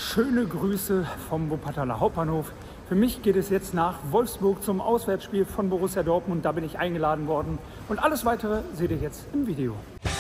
Schöne Grüße vom Wuppertaler Hauptbahnhof. Für mich geht es jetzt nach Wolfsburg zum Auswärtsspiel von Borussia Dortmund. Da bin ich eingeladen worden. Und alles Weitere seht ihr jetzt im Video.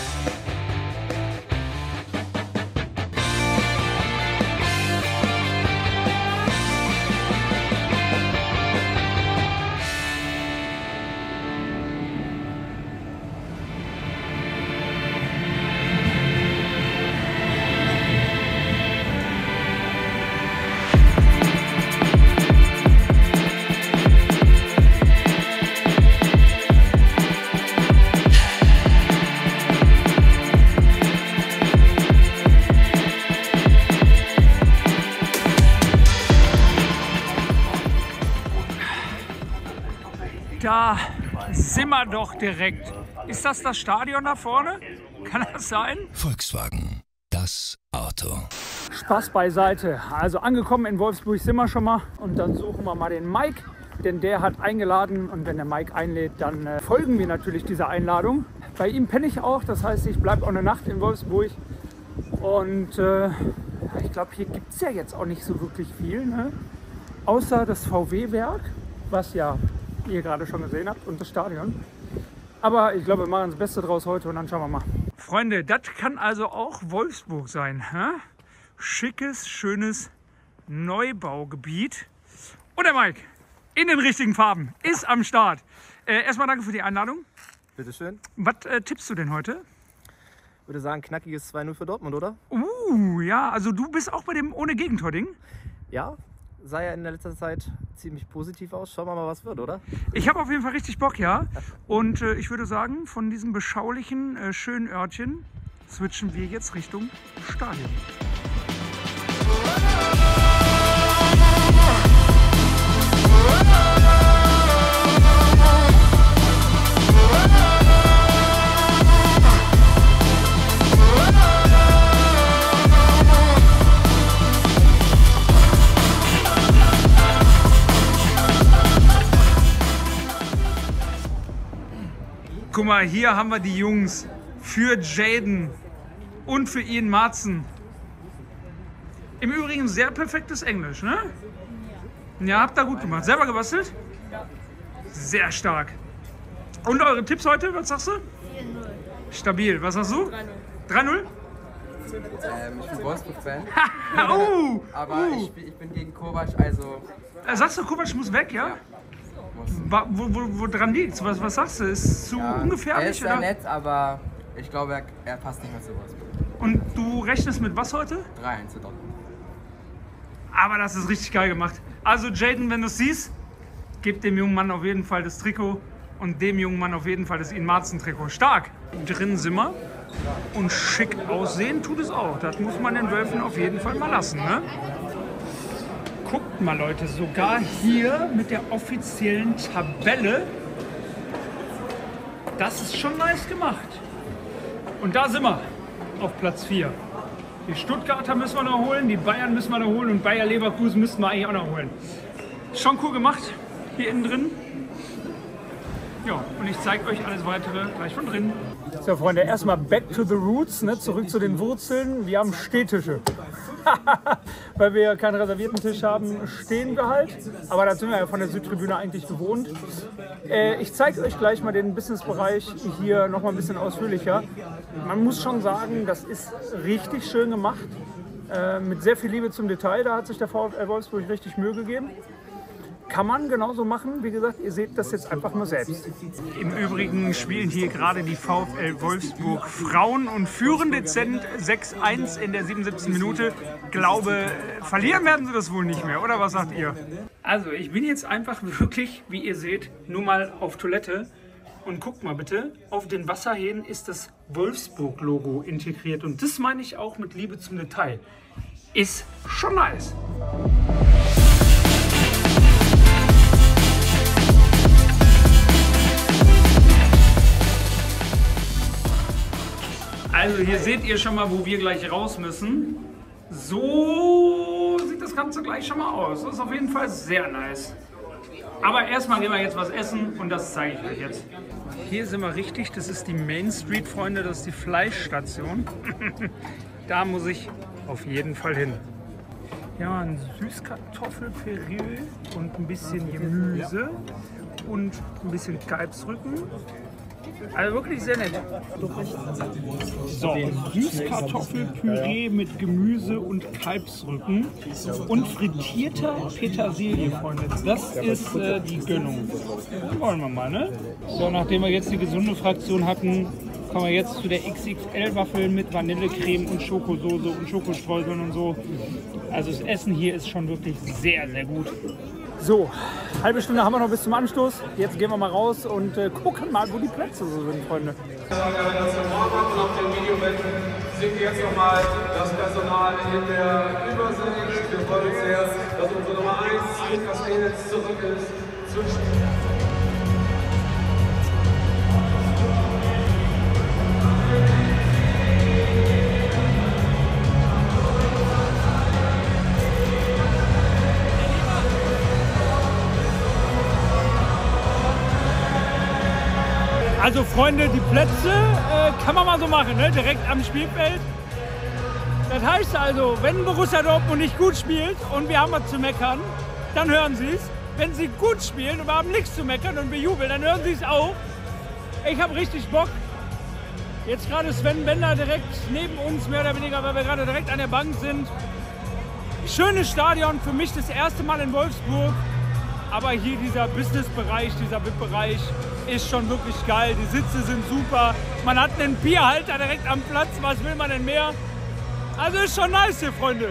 Da sind wir doch direkt. Ist das das Stadion da vorne? Kann das sein? Volkswagen, das Auto. Spaß beiseite. Also angekommen in Wolfsburg sind wir schon mal. Und dann suchen wir mal den Mike, denn der hat eingeladen. Und wenn der Mike einlädt, dann folgen wir natürlich dieser Einladung. Bei ihm penne ich auch, das heißt, ich bleibe auch eine Nacht in Wolfsburg. Und ich glaube, hier gibt es ja jetzt auch nicht so wirklich viel, ne? Außer das VW-Werk, was ja ihr gerade schon gesehen habt, und das Stadion. Aber ich glaube, wir machen das Beste draus heute und dann schauen wir mal. Freunde, das kann also auch Wolfsburg sein. Hä? Schickes, schönes Neubaugebiet. Und der Mike, in den richtigen Farben, ist am Start. Erstmal danke für die Einladung. Bitteschön. Was tippst du denn heute? Ich würde sagen, knackiges 2-0 für Dortmund, oder? Ja, also du bist auch bei dem ohne Gegentor-Ding? Ja, sah ja in der letzten Zeit ziemlich positiv aus. Schauen wir mal, was wird, oder? Ich habe auf jeden Fall richtig Bock, ja. Und ich würde sagen, von diesem beschaulichen, schönen Örtchen switchen wir jetzt Richtung Stadion. Guck mal, hier haben wir die Jungs für Jayden und für Ian Marzen. Im Übrigen sehr perfektes Englisch, ne? Ja, habt ihr gut gemacht. Selber gebastelt? Sehr stark. Und eure Tipps heute, was sagst du? 4-0. Stabil. Was sagst du? 3-0. Ich bin Wolfsburg-Fan. Aber ich bin gegen Kovac, also... Sagst du, Kovac muss weg, ja? Wo dran liegt's? Was sagst du? Ist es zu ungefährlich? Er ist ja nett, aber ich glaube, er passt nicht mehr zu Wolfsburg. Und du rechnest mit was heute? 3-1 zu Dortmund. Aber das ist richtig geil gemacht. Also Jayden, wenn du es siehst, gib dem jungen Mann auf jeden Fall das Trikot und dem jungen Mann auf jeden Fall das Ian Marzen Trikot. Stark! Drin sind wir und schick aussehen tut es auch. Das muss man den Wölfen auf jeden Fall mal lassen, ne? Guckt mal, Leute, sogar hier mit der offiziellen Tabelle. Das ist schon nice gemacht. Und da sind wir auf Platz 4. Die Stuttgarter müssen wir noch holen, die Bayern müssen wir noch holen und Bayer Leverkusen müssten wir eigentlich auch noch holen. Schon cool gemacht, hier innen drin. Ja, und ich zeige euch alles Weitere gleich von drin. So, Freunde, erstmal back to the roots, ne? Zurück zu den Wurzeln. Wir haben Stehtische. Weil wir keinen reservierten Tisch haben, stehen wir halt. Aber da sind wir ja von der Südtribüne eigentlich gewohnt. Ich zeige euch gleich mal den Businessbereich hier noch mal ein bisschen ausführlicher. Man muss schon sagen, das ist richtig schön gemacht. Mit sehr viel Liebe zum Detail. Da hat sich der VfL Wolfsburg richtig Mühe gegeben. Kann man genauso machen. Wie gesagt, ihr seht das jetzt einfach nur selbst. Im Übrigen spielen hier gerade die VfL Wolfsburg Frauen und führen dezent 6-1 in der 77. Minute. Glaube, verlieren werden sie das wohl nicht mehr, oder was sagt ihr? Also, ich bin jetzt einfach wirklich, wie ihr seht, nur mal auf Toilette. Und guckt mal bitte, auf den Wasserhähnen ist das Wolfsburg-Logo integriert. Und das meine ich auch mit Liebe zum Detail. Ist schon nice. Also hier seht ihr schon mal, wo wir gleich raus müssen. So sieht das Ganze gleich schon mal aus. Das ist auf jeden Fall sehr nice. Aber erstmal gehen wir jetzt was essen und das zeige ich euch jetzt. Hier sind wir richtig, das ist die Main Street, Freunde, das ist die Fleischstation. Da muss ich auf jeden Fall hin. Ja, ein Süßkartoffelpüree und ein bisschen Gemüse und ein bisschen Kalbsrücken. Also wirklich sehr nett. So, Süßkartoffelpüree mit Gemüse und Kalbsrücken und frittierter Petersilie, Freunde. Das ist die Gönnung. Wollen wir mal, ne? So, nachdem wir jetzt die gesunde Fraktion hatten, kommen wir jetzt zu der XXL-Waffel mit Vanillecreme und Schokosoße und Schokostreuseln und so. Also das Essen hier ist schon wirklich sehr, sehr gut. So, halbe Stunde haben wir noch bis zum Anstoß. Jetzt gehen wir mal raus und gucken mal, wo die Plätze so sind, Freunde. Und auf den Videowänden sehen wir jetzt nochmal das Personal in der Übersicht. Wir freuen uns sehr, dass unsere Nummer 1, Lukas Ehnitz, zurück ist. Also Freunde, die Plätze kann man mal so machen, ne? Direkt am Spielfeld. Das heißt also, wenn Borussia Dortmund nicht gut spielt und wir haben was zu meckern, dann hören sie es. Wenn sie gut spielen und wir haben nichts zu meckern und wir jubeln, dann hören sie es auch. Ich habe richtig Bock. Jetzt gerade Sven Bender direkt neben uns, mehr oder weniger, weil wir gerade direkt an der Bank sind. Schönes Stadion, für mich das erste Mal in Wolfsburg. Aber hier dieser Business-Bereich, dieser VIP-Bereich ist schon wirklich geil. Die Sitze sind super. Man hat einen Bierhalter direkt am Platz. Was will man denn mehr? Also ist schon nice hier, Freunde.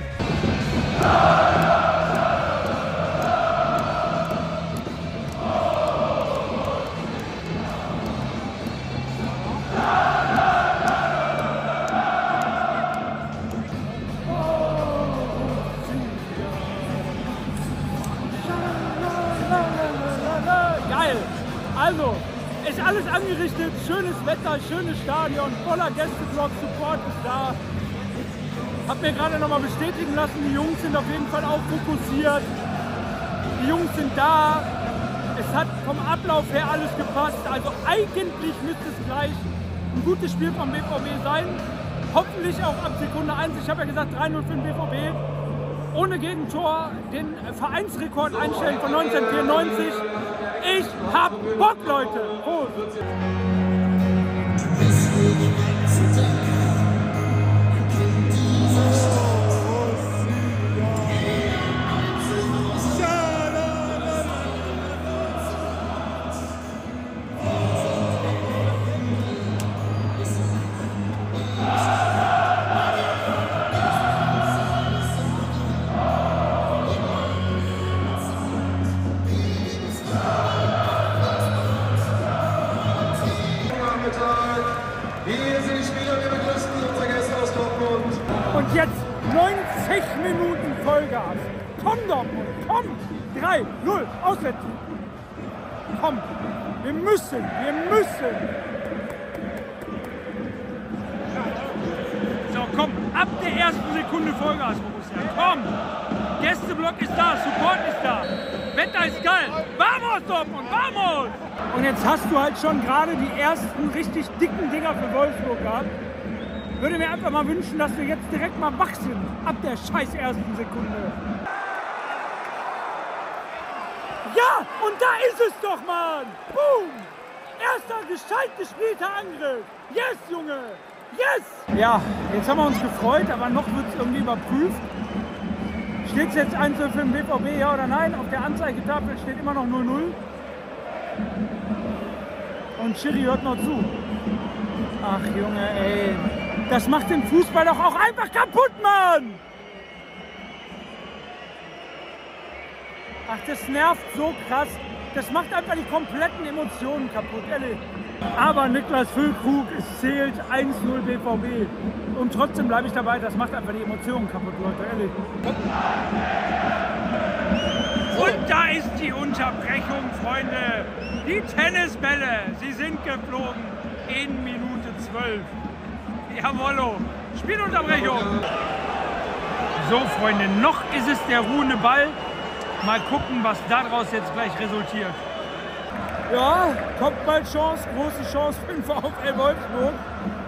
Geil! Also, ist alles angerichtet, schönes Wetter, schönes Stadion, voller Gästeblock, Support ist da. Hab mir gerade noch mal bestätigen lassen, die Jungs sind auf jeden Fall auch fokussiert. Die Jungs sind da. Es hat vom Ablauf her alles gepasst. Also eigentlich müsste es gleich ein gutes Spiel vom BVB sein. Hoffentlich auch ab Sekunde 1. Ich habe ja gesagt 3-0 für den BVB. Ohne Gegentor den Vereinsrekord einstellen von 1994. Ich hab Bock, Leute! Prost! Und jetzt 90 Minuten Vollgas. Komm Dortmund, komm! 3-0, auswärts. Komm, wir müssen. So, komm, ab der ersten Sekunde Vollgas, Borussia. Komm! Gästeblock ist da, Support ist da. Wetter ist geil. Vamos, Dortmund, vamos! Und jetzt hast du halt schon gerade die ersten richtig dicken Dinger für Wolfsburg gehabt. Würde mir einfach mal wünschen, dass wir jetzt direkt mal wach sind. Ab der scheiß ersten Sekunde. Ja, und da ist es doch, Mann! Boom! Erster gescheit gespielter Angriff. Yes, Junge! Yes! Ja, jetzt haben wir uns gefreut, aber noch wird es irgendwie überprüft. Steht es jetzt 1-0 für den BVB, ja oder nein? Auf der Anzeigetafel steht immer noch 0-0. Und Schiri hört noch zu. Ach Junge, ey. Das macht den Fußball doch auch einfach kaputt, Mann! Ach, das nervt so krass. Das macht einfach die kompletten Emotionen kaputt, ehrlich. Aber Niklas Füllkrug, es zählt 1-0 BVB. Und trotzdem bleibe ich dabei, das macht einfach die Emotionen kaputt, Leute, ehrlich. Und da ist die Unterbrechung, Freunde. Die Tennisbälle, sie sind geflogen in Minute 12. Jawollo, Spielunterbrechung. So, Freunde, noch ist es der ruhende Ball. Mal gucken, was daraus jetzt gleich resultiert. Ja, Kopfballchance, große Chance für den VfL Wolfsburg.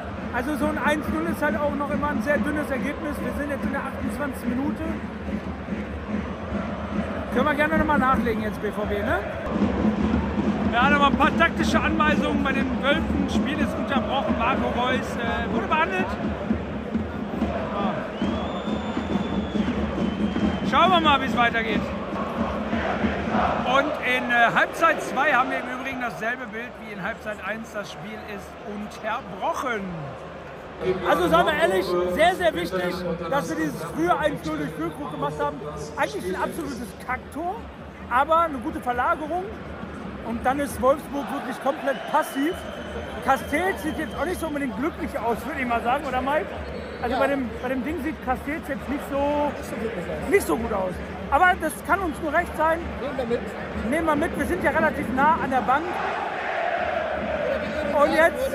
Also so ein 1-0 ist halt auch noch immer ein sehr dünnes Ergebnis. Wir sind jetzt in der 28. Minute. Können wir gerne nochmal nachlegen jetzt, BVB, ne? Ja, nochmal ein paar taktische Anweisungen bei den Wölfen. Spiel ist unterbrochen. Marco Reus wurde behandelt. Schauen wir mal, wie es weitergeht. Und in Halbzeit 2 haben wir im Übrigen dasselbe Bild wie in Halbzeit 1. Das Spiel ist unterbrochen. Also sagen wir ehrlich, sehr, sehr wichtig, dass wir dieses frühe 1-0 durch Füllkrug gemacht haben. Eigentlich ein absolutes Kacktor, aber eine gute Verlagerung. Und dann ist Wolfsburg wirklich komplett passiv. Castells sieht jetzt auch nicht so unbedingt glücklich aus, würde ich mal sagen, oder Mike? Also ja. bei dem Ding sieht Castells jetzt nicht so gut aus. Aber das kann uns nur recht sein. Nehmen wir mit. Wir sind ja relativ nah an der Bank. Und jetzt...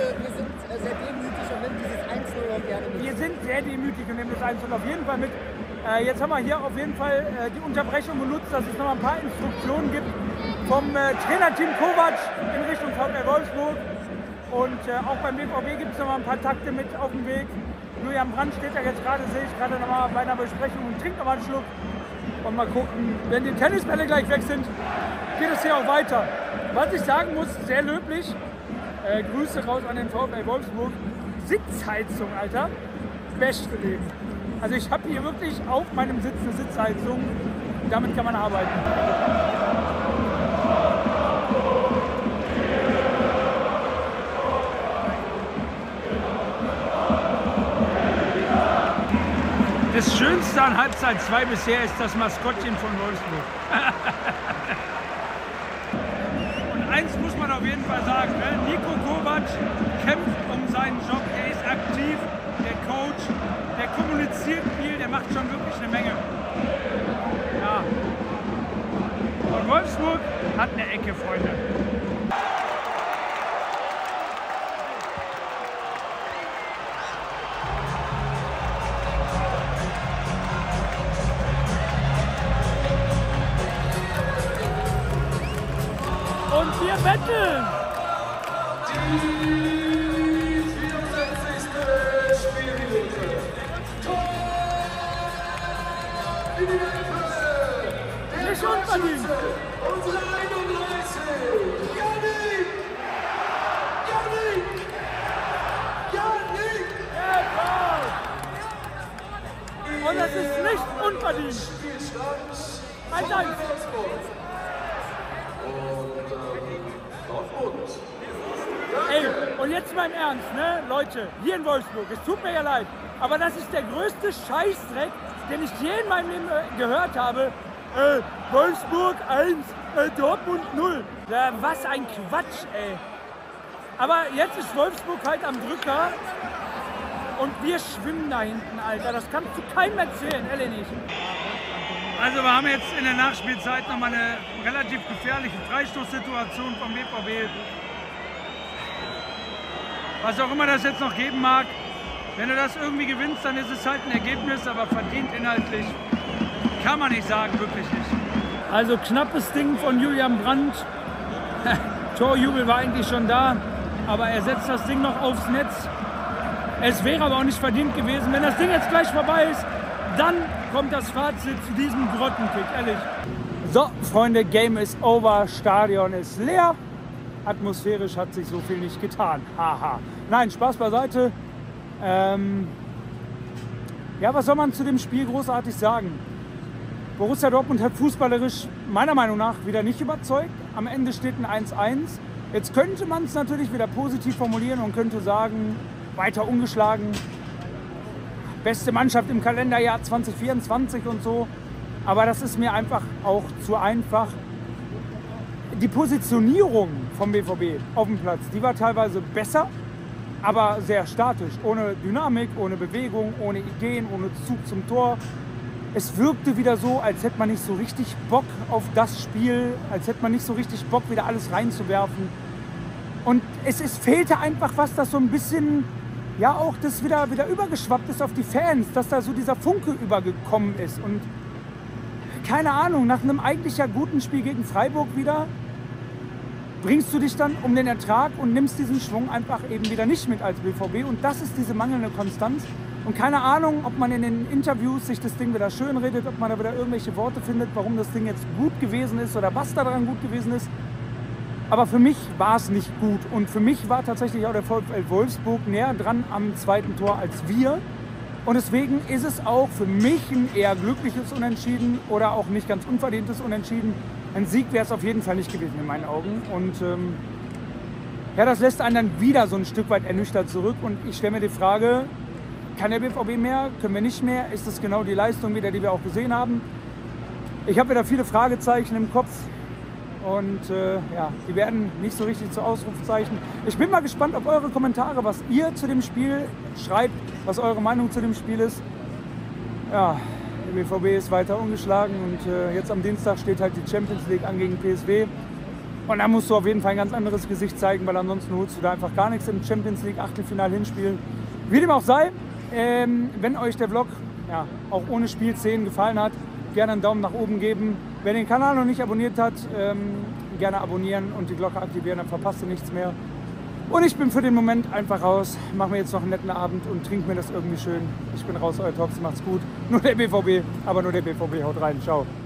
Wir sind sehr demütig und nehmen das 1-0 auf jeden Fall mit. Jetzt haben wir hier auf jeden Fall die Unterbrechung genutzt, dass es noch ein paar Instruktionen gibt vom Trainerteam Kovac in Richtung VfL Wolfsburg. Und auch beim BVB gibt es noch mal ein paar Takte mit auf dem Weg. Julian Brandt steht da jetzt gerade, sehe ich gerade noch mal bei einer Besprechung und trinkt noch mal einen Schluck. Und mal gucken, wenn die Tennisbälle gleich weg sind, geht es hier auch weiter. Was ich sagen muss, sehr löblich, Grüße raus an den VfL Wolfsburg. Sitzheizung, Alter, beste Leben. Also ich habe hier wirklich auf meinem Sitz eine Sitzheizung, damit kann man arbeiten. Das Schönste an Halbzeit 2 bisher ist das Maskottchen von Wolfsburg. Und eins muss man auf jeden Fall sagen, ne? Niko Kovac kämpft um seinen Job, er ist aktiv, der Coach, der kommuniziert viel, der macht schon wirklich eine Menge. Ja. Und Wolfsburg hat eine Ecke, Freunde. Und wir betteln! Die 64. Spielminute. Tor! In die Mitte! Nicht unverdient! Unsere 31! Yannick! Yannick! Yannick! Ja, und das ist nicht unverdient! Spielstand 1-1! Ey, und jetzt mal im Ernst, ne, Leute, hier in Wolfsburg, es tut mir ja leid, aber das ist der größte Scheißdreck, den ich je in meinem Leben gehört habe. Wolfsburg 1, Dortmund 0. Was ein Quatsch, ey. Aber jetzt ist Wolfsburg halt am Drücker und wir schwimmen da hinten, Alter. Das kannst du keinem erzählen, ehrlich nicht. Also wir haben jetzt in der Nachspielzeit nochmal eine relativ gefährliche Freistoßsituation vom BVB. Was auch immer das jetzt noch geben mag, wenn du das irgendwie gewinnst, dann ist es halt ein Ergebnis, aber verdient inhaltlich kann man nicht sagen, wirklich nicht. Also knappes Ding von Julian Brandt. Torjubel war eigentlich schon da, aber er setzt das Ding noch aufs Netz. Es wäre aber auch nicht verdient gewesen. Wenn das Ding jetzt gleich vorbei ist, dann kommt das Fazit zu diesem Grottenkick, ehrlich. So, Freunde, Game is over, Stadion ist leer. Atmosphärisch hat sich so viel nicht getan. Haha. Nein, Spaß beiseite. Ja, was soll man zu dem Spiel großartig sagen? Borussia Dortmund hat fußballerisch meiner Meinung nach wieder nicht überzeugt. Am Ende steht ein 1-1. Jetzt könnte man es natürlich wieder positiv formulieren und könnte sagen, weiter ungeschlagen. Beste Mannschaft im Kalenderjahr 2024 und so. Aber das ist mir einfach auch zu einfach. Die Positionierung vom BVB auf dem Platz, die war teilweise besser, aber sehr statisch. Ohne Dynamik, ohne Bewegung, ohne Ideen, ohne Zug zum Tor. Es wirkte wieder so, als hätte man nicht so richtig Bock auf das Spiel, als hätte man nicht so richtig Bock, wieder alles reinzuwerfen. Und es fehlte einfach was, das so ein bisschen, ja auch das wieder übergeschwappt ist auf die Fans, dass da so dieser Funke übergekommen ist. Und keine Ahnung, nach einem eigentlich ja guten Spiel gegen Freiburg wieder, bringst du dich dann um den Ertrag und nimmst diesen Schwung einfach eben wieder nicht mit als BVB. Und das ist diese mangelnde Konstanz. Und keine Ahnung, ob man in den Interviews sich das Ding wieder schön redet, ob man da wieder irgendwelche Worte findet, warum das Ding jetzt gut gewesen ist oder was daran gut gewesen ist. Aber für mich war es nicht gut. Und für mich war tatsächlich auch der VfL Wolfsburg näher dran am zweiten Tor als wir. Und deswegen ist es auch für mich ein eher glückliches Unentschieden oder auch nicht ganz unverdientes Unentschieden. Ein Sieg wäre es auf jeden Fall nicht gewesen in meinen Augen. Und ja, das lässt einen dann wieder so ein Stück weit ernüchtert zurück. Und ich stelle mir die Frage, kann der BVB mehr? Können wir nicht mehr? Ist das genau die Leistung wieder, die wir auch gesehen haben? Ich habe wieder viele Fragezeichen im Kopf und ja, die werden nicht so richtig zu Ausrufezeichen. Ich bin mal gespannt auf eure Kommentare, was ihr zu dem Spiel schreibt, was eure Meinung zu dem Spiel ist. Ja, der BVB ist weiter ungeschlagen und jetzt am Dienstag steht halt die Champions League an gegen PSV. Und da musst du auf jeden Fall ein ganz anderes Gesicht zeigen, weil ansonsten holst du da einfach gar nichts im Champions League Achtelfinale hinspielen. Wie dem auch sei, wenn euch der Vlog ja, auch ohne Spielszenen gefallen hat, gerne einen Daumen nach oben geben. Wer den Kanal noch nicht abonniert hat, gerne abonnieren und die Glocke aktivieren, dann verpasst ihr nichts mehr. Und ich bin für den Moment einfach raus, mache mir jetzt noch einen netten Abend und trinke mir das irgendwie schön. Ich bin raus, euer Tox, macht's gut. Nur der BVB, aber nur der BVB, haut rein, ciao.